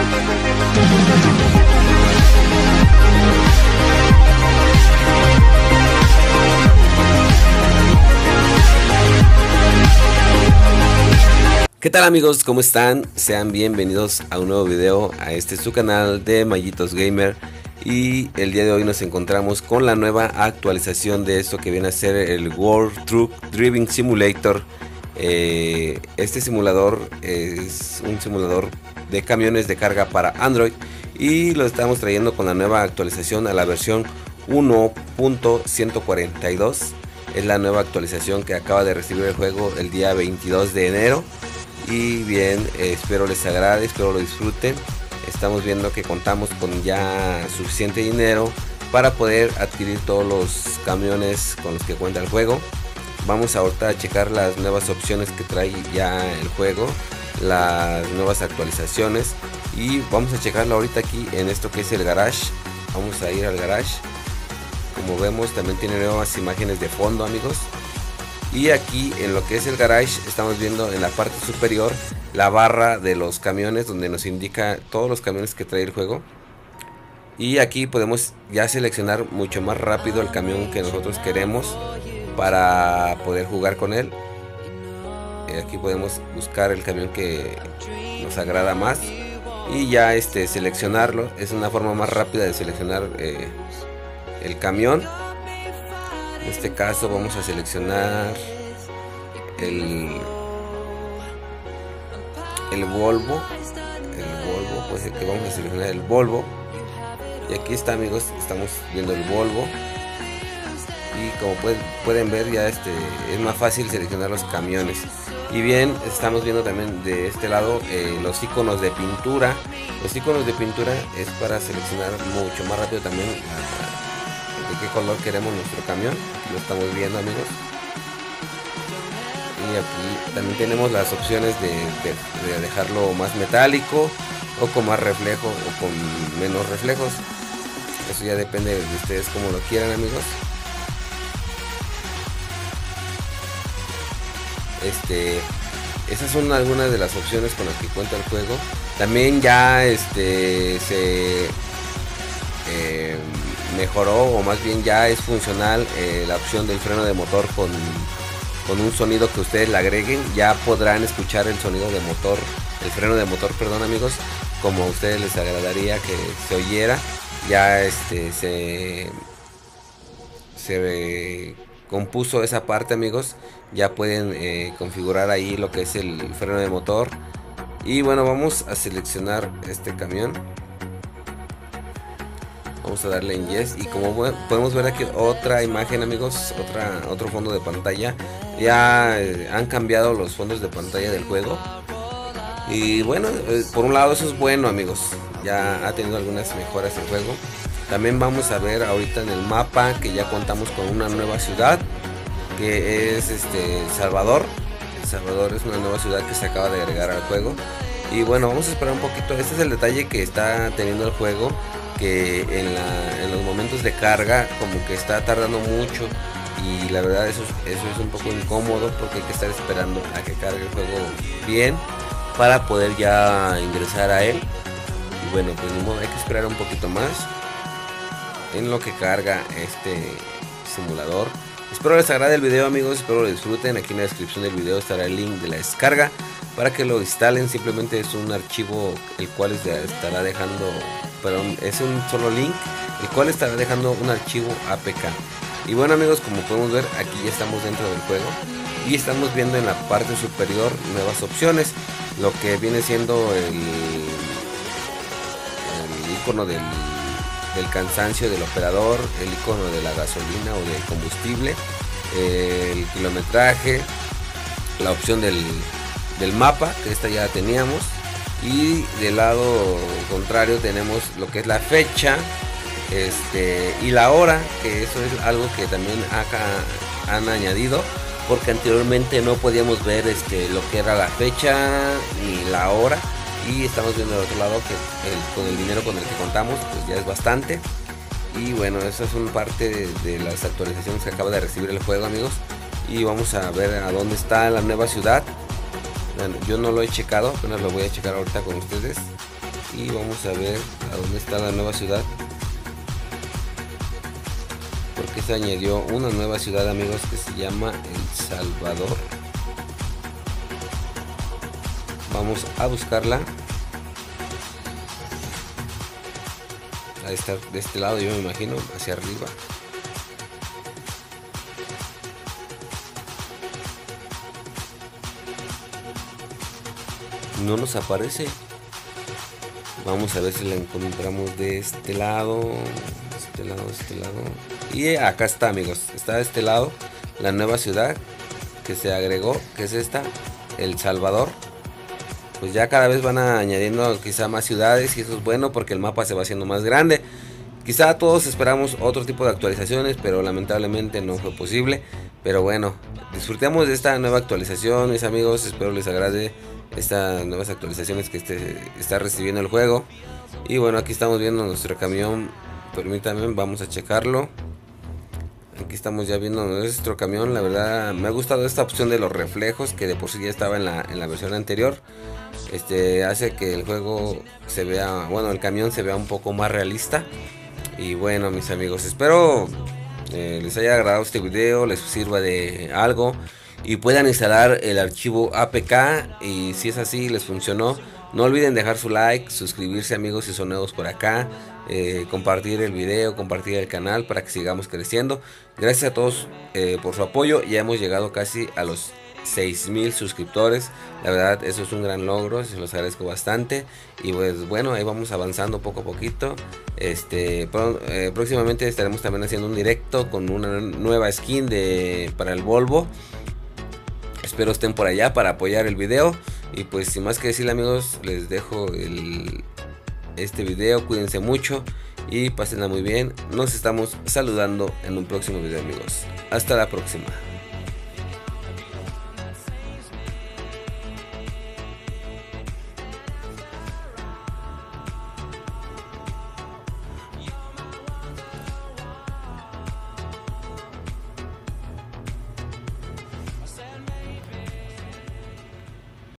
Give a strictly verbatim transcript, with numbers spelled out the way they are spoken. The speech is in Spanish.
¿Qué tal amigos? ¿Cómo están? Sean bienvenidos a un nuevo video a este su canal de Mallitos Gamer. Y el día de hoy nos encontramos con la nueva actualización de esto que viene a ser el World Truck Driving Simulator. eh, Este simulador es un simulador de camiones de carga para Android y lo estamos trayendo con la nueva actualización a la versión uno punto ciento cuarenta y dos. Es la nueva actualización que acaba de recibir el juego el día veintidós de enero. Y bien, eh, espero les agrade, espero lo disfruten. Estamos viendo que contamos con ya suficiente dinero para poder adquirir todos los camiones con los que cuenta el juego. Vamos ahorita a checar las nuevas opciones que trae ya el juego, las nuevas actualizaciones, y vamos a checarlo ahorita aquí en esto que es el garage. Vamos a ir al garage. Como vemos, también tiene nuevas imágenes de fondo, amigos. Y aquí en lo que es el garage estamos viendo en la parte superior la barra de los camiones, donde nos indica todos los camiones que trae el juego. Y aquí podemos ya seleccionar mucho más rápido el camión que nosotros queremos para poder jugar con él. Aquí podemos buscar el camión que nos agrada más y ya este seleccionarlo. Es una forma más rápida de seleccionar eh, el camión. En este caso vamos a seleccionar el el Volvo, el Volvo, pues que vamos a seleccionar el Volvo. Y aquí está, amigos, estamos viendo el Volvo. Y como pueden, pueden ver, ya este es más fácil seleccionar los camiones. Y bien, estamos viendo también de este lado eh, los iconos de pintura. Los iconos de pintura es para seleccionar mucho más rápido también la, de qué color queremos nuestro camión. Aquí lo estamos viendo, amigos. Y aquí también tenemos las opciones de, de, de dejarlo más metálico o con más reflejo o con menos reflejos. Eso ya depende de ustedes como lo quieran, amigos. Este, esas son algunas de las opciones con las que cuenta el juego. También ya este se eh, mejoró, o más bien ya es funcional eh, la opción del freno de motor con, con un sonido que ustedes le agreguen. Ya podrán escuchar el sonido de motor, el freno de motor, perdón, amigos, como a ustedes les agradaría que se oyera. Ya este se se compuso esa parte, amigos. Ya pueden eh, configurar ahí lo que es el freno de motor. Y bueno, vamos a seleccionar este camión. Vamos a darle en yes. Y como podemos ver aquí otra imagen, amigos, otra, otro fondo de pantalla. Ya eh, han cambiado los fondos de pantalla del juego. Y bueno, eh, por un lado eso es bueno, amigos. Ya ha tenido algunas mejoras el juego. También vamos a ver ahorita en el mapa que ya contamos con una nueva ciudad, que es este Salvador. El Salvador es una nueva ciudad que se acaba de agregar al juego. Y bueno, vamos a esperar un poquito. Este es el detalle que está teniendo el juego, que en, la, en los momentos de carga como que está tardando mucho. Y la verdad eso, eso es un poco incómodo, porque hay que estar esperando a que cargue el juego bien para poder ya ingresar a él. Y bueno, pues ni modo, hay que esperar un poquito más en lo que carga este simulador. Espero les agrade el video, amigos, espero lo disfruten. Aquí en la descripción del video estará el link de la descarga para que lo instalen. Simplemente es un archivo el cual estará dejando, perdón, es un solo link el cual estará dejando un archivo A P K. Y bueno, amigos, como podemos ver, aquí ya estamos dentro del juego y estamos viendo en la parte superior nuevas opciones, lo que viene siendo el, el icono del del cansancio del operador, el icono de la gasolina o del combustible, el kilometraje, la opción del, del mapa, que esta ya teníamos, y del lado contrario tenemos lo que es la fecha este y la hora, que eso es algo que también acá han añadido, porque anteriormente no podíamos ver este lo que era la fecha ni la hora. Y estamos viendo del otro lado que el, con el dinero con el que contamos pues ya es bastante. Y bueno, eso es una parte de, de las actualizaciones que acaba de recibir el juego, amigos. Y vamos a ver a dónde está la nueva ciudad. Bueno, yo no lo he checado, apenas lo voy a checar ahorita con ustedes. y vamos a ver a dónde está la nueva ciudad, porque se añadió una nueva ciudad, amigos, que se llama El Salvador. Vamos a buscarla. A estar de este lado, yo me imagino, hacia arriba. No nos aparece. Vamos a ver si la encontramos de este lado, de este lado, de este lado. Y acá está, amigos. Está de este lado la nueva ciudad que se agregó, que es esta, El Salvador. Pues ya cada vez van añadiendo quizá más ciudades, y eso es bueno porque el mapa se va haciendo más grande. Quizá todos esperamos otro tipo de actualizaciones, pero lamentablemente no fue posible. Pero bueno, disfrutemos de esta nueva actualización, mis amigos. Espero les agrade estas nuevas actualizaciones que este, está recibiendo el juego. Y bueno, aquí estamos viendo nuestro camión. Permítanme, vamos a checarlo. Aquí estamos ya viendo nuestro camión. La verdad me ha gustado esta opción de los reflejos, que de por sí ya estaba en la, en la versión anterior. Este hace que el juego se vea, bueno, el camión se vea un poco más realista. Y bueno, mis amigos, espero eh, les haya agradado este video, les sirva de algo y puedan instalar el archivo A P K. Y si es así, les funcionó, no olviden dejar su like, suscribirse, amigos, si son nuevos por acá, eh, compartir el video, compartir el canal para que sigamos creciendo. Gracias a todos eh, por su apoyo. Ya hemos llegado casi a los seis mil suscriptores. La verdad, eso es un gran logro, se los agradezco bastante. Y pues bueno, ahí vamos avanzando poco a poquito. Este pro, eh, próximamente estaremos también haciendo un directo con una nueva skin de para el Volvo. Espero estén por allá para apoyar el video. Y pues sin más que decir, amigos, les dejo el, este video. Cuídense mucho y pásenla muy bien. Nos estamos saludando en un próximo video, amigos. Hasta la próxima.